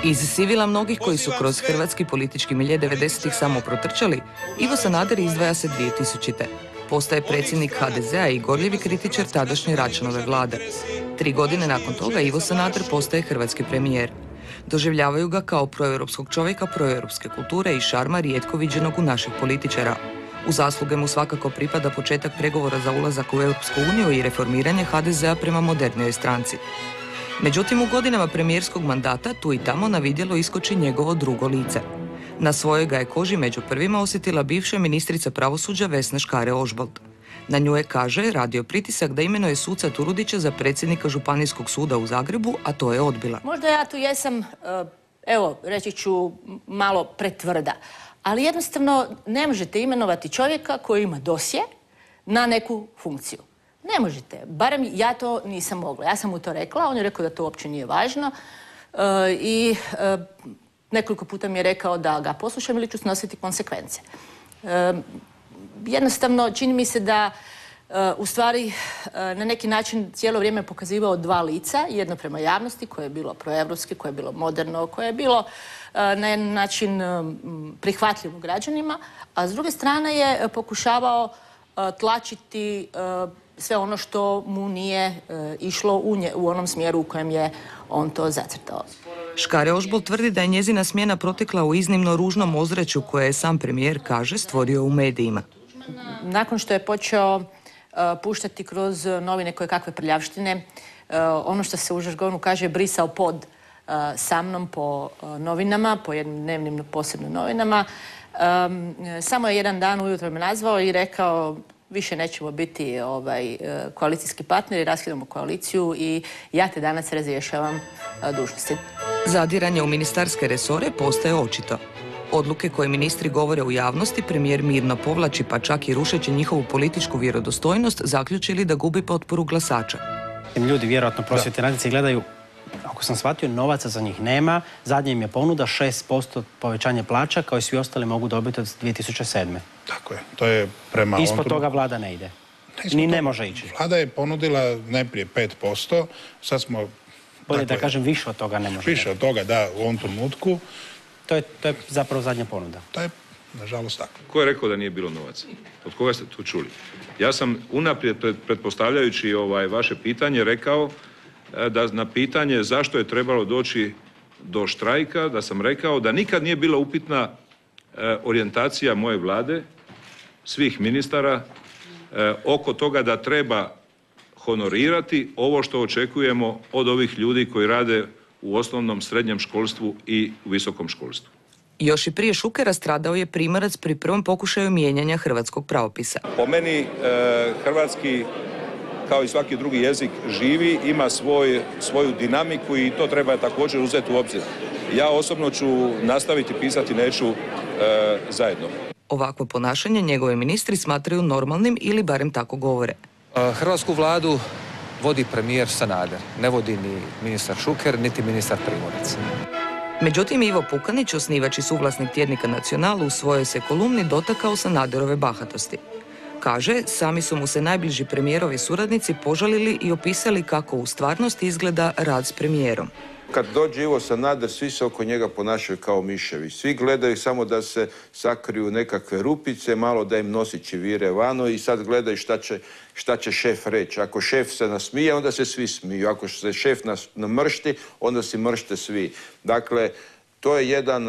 Iz sivila mnogih koji su kroz hrvatski politički milje 90-ih samo protrčali, Ivo Sanader izdvaja se 2000. Postaje predsjednik HDZ-a i gorljivi kritičar tadašnje Račanove vlade. 3 godine nakon toga Ivo Sanader postaje hrvatski premijer. Doživljavaju ga kao proeuropskog čovjeka, proeuropske kulture i šarma rijetko viđenog u naših političara. U zasluge mu svakako pripada početak pregovora za ulazak u Europsku uniju i reformiranje HDZ-a prema modernijoj stranci. Međutim, u godinama premijerskog mandata tu i tamo na vidjelo iskoči njegovo drugo lice. Na svojoj ga je koži među prvima osjetila bivša ministrica pravosuđa Vesna Škare-Ožbolt. Na nju je, kaže, radio pritisak da imenuje suca Turudića za predsjednika Županijskog suda u Zagrebu, a to je odbila. Možda ja tu jesam, evo, reći ću malo pretvrda, ali jednostavno ne možete imenovati čovjeka koji ima dosje na neku funkciju. Ne možete, barem ja to nisam mogla. Ja sam mu to rekla, on je rekao da to uopće nije važno i nekoliko puta mi je rekao da ga poslušam ili ću snositi konsekvence. Jednostavno, čini mi se da u stvari na neki način cijelo vrijeme pokazivao dva lica, jedno prema javnosti koje je bilo proevropski, koje je bilo moderno, koje je bilo na jedan način prihvatljivo građanima, a s druge strane je pokušavao tlačiti sve ono što mu nije išlo u onom smjeru u kojem je on to zacrtao. Škare-Ožbolt tvrdi da je njezina smjena protekla u iznimno ružnom ozračju koje je sam premijer, kaže, stvorio u medijima. Nakon što je počeo puštati kroz novine koje kakve prljavštine, ono što se u žargonu kaže brisao pod sa mnom po novinama, po jednim dnevnim posebno novinama, samo je jedan dan ujutro me nazvao i rekao: više nećemo biti koalicijski partneri, raskidamo koaliciju i ja te danas razrješavam dužnosti. Zadiranje u ministarske resore postaje očito. Odluke koje ministri govore u javnosti premijer mirno povlači, pa čak i rušeći njihovu političku vjerodostojnost, zaključili da gubi potporu glasača. Ljudi vjerojatno prosvjetne radnice gledaju, ako sam shvatio, novaca za njih nema. Zadnje im je ponuda 6% povećanje plaća, kao i svi ostali mogu dobiti od 2007. Tako je. To je prema... Ispod toga vlada ne ide. Ni ne može ići. Vlada je ponudila najprije 5%, sad smo... Bolje da kažem, više od toga ne može. Više od toga, da, u ovom trenutku. To je zapravo zadnja ponuda. To je, nažalost, tako. Ko je rekao da nije bilo novaca? Od koga ste to čuli? Ja sam unaprijed, pretpostavljajući vaše pitanje, rekao da na pitanje zašto je trebalo doći do štrajka, da sam rekao da nikad nije bila upitna orijentacija moje vlade, svih ministara, oko toga da treba honorirati ovo što očekujemo od ovih ljudi koji rade u osnovnom, srednjem školstvu i u visokom školstvu. Još i prije Šukera stradao je Primarac pri prvom pokušaju mijenjanja hrvatskog pravopisa. Po meni hrvatski, kao i svaki drugi jezik, živi, ima svoju dinamiku i to treba također uzeti u obzir. Ja osobno ću nastaviti pisati, neću zajedno. Ovakvo ponašanje njegovi ministri smatraju normalnim ili barem tako govore. Hrvatsku vladu vodi premijer Sanader, ne vodi ni ministar Šuker, niti ministar Primorac. Međutim, Ivo Pukanić, osnivač i suvlasnik tjednika Nacional, u svojoj se kolumni dotakao Sanaderove bahatosti. Kaže, sami su mu se najbliži premijerovi suradnici požalili i opisali kako u stvarnosti izgleda rad s premijerom. Kad dođe Ivo Sanader, svi se oko njega ponašaju kao miševi. Svi gledaju samo da se sakriju nekakve rupice, malo da im nosići vire vano i sad gledaju šta će šef reći. Ako šef se nasmije, onda se svi smiju. Ako se šef namršti, onda se mršte svi. Dakle, to je jedan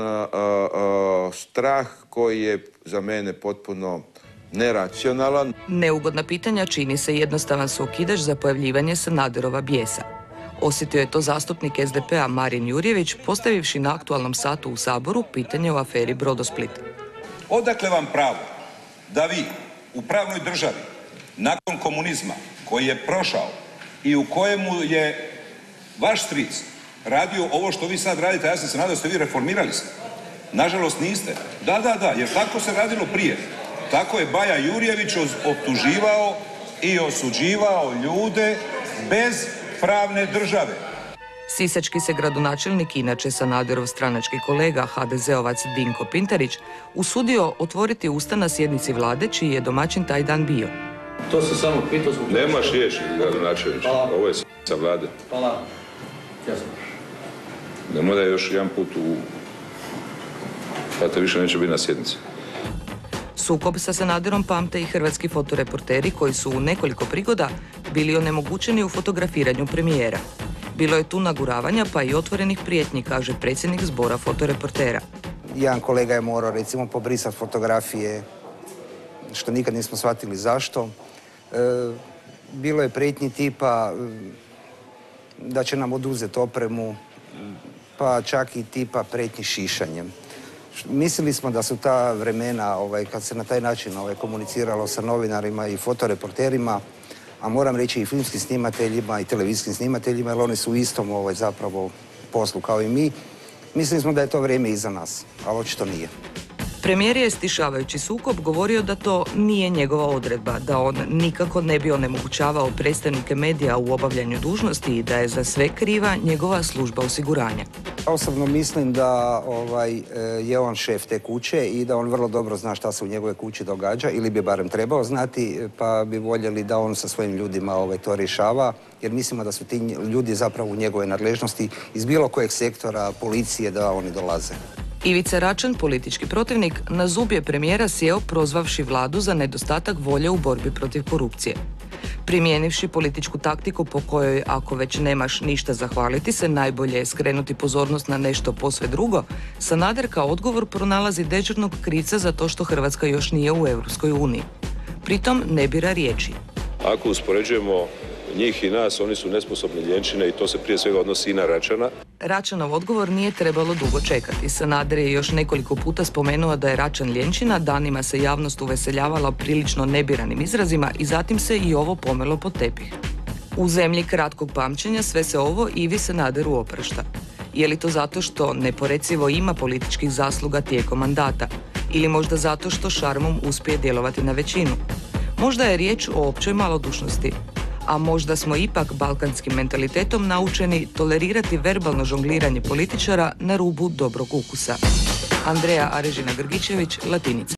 strah koji je za mene potpuno neracionalan. Neugodna pitanja čini se jednostavan su okidač za pojavljivanje Sanaderova bijesa. Osjetio je to zastupnik SDP-a Marin Jurjević, postavivši na aktualnom satu u Saboru pitanje o aferi Brodosplit. Odakle vam pravo da vi u pravnoj državi, nakon komunizma, koji je prošao i u kojemu je vaš stric radio ovo što vi sad radite, ja sam se nadao da ste vi reformirali se. Nažalost niste. Da, jer tako se radilo prije. Tako je Baja Jurjević optuživao i osuđivao ljude bez pravne države. Sisački se gradonačelnik, inače Sanaderov stranački kolega, HDZ-ovac Dinko Pintarić, usudio otvoriti usta na sjednici vlade, čiji je domaćin taj dan bio. To se samo pitao zbog... Nemaš riječi, gradonačelniče. Ovo je sa vlade. Hvala. Jasno. Nemoj da još jedan put pa te više neće biti na sjednici. Sukob sa Sanaderom pamte i hrvatski fotoreporteri koji su u nekoliko prigoda bili onemogućeni u fotografiranju premijera. Bilo je tu naguravanja pa i otvorenih prijetnji, kaže predsjednik zbora fotoreportera. Jedan kolega je morao recimo pobrisati fotografije, što nikad nismo shvatili zašto. Bilo je prijetnji tipa da će nam oduzeti opremu, pa čak i tipa prijetnji šišanjem. Mislili smo da su ta vremena, kad se na taj način komuniciralo sa novinarima i fotoreporterima, a moram reći i filmskim snimateljima i televizijskim snimateljima, jer oni su u istom zapravo poslu kao i mi, mislili smo da je to vrijeme iza nas, ali očito nije. Premijer je stišavajući sukob govorio da to nije njegova odredba, da on nikako ne bi onemogućavao predstavnike medija u obavljanju dužnosti i da je za sve kriva njegova služba osiguranja. Osobno mislim da je on šef te kuće i da on vrlo dobro zna šta se u njegove kući događa, ili bi barem trebao znati, pa bi voljeli da on sa svojim ljudima to rješava, jer mislimo da su ti ljudi zapravo u njegove nadležnosti iz bilo kojeg sektora, policije, da oni dolaze. Ivica Račan, politički protivnik, na zub je premijera sjeo prozvavši vladu za nedostatak volje u borbi protiv korupcije. Primijenivši političku taktiku po kojoj ako već nemaš ništa zahvaliti se, najbolje je skrenuti pozornost na nešto posve drugo, Sanader kao odgovor pronalazi dežurnog krivca za to što Hrvatska još nije u Europskoj uniji. Pritom ne bira riječi. Ako uspoređujemo njih i nas, oni su nesposobne ljenčine i to se prije svega odnosi i na Račana. Račanov odgovor nije trebalo dugo čekati. Sanader je još nekoliko puta spomenuo da je Račan ljenčina, danima se javnost uveseljavala prilično nebiranim izrazima i zatim se i ovo pomelo pod tepih. U zemlji kratkog pamćenja sve se ovo Ivi Sanaderu oprašta. Je li to zato što neporecivo ima političkih zasluga tijekom mandata? Ili možda zato što šarmom uspije djelovati na većinu? Možda je riječ o općoj malodušnosti. A možda smo ipak balkanskim mentalitetom naučeni tolerirati verbalno žongliranje političara na rubu dobrog ukusa. Andreja Arežina Grgićević, Latinica.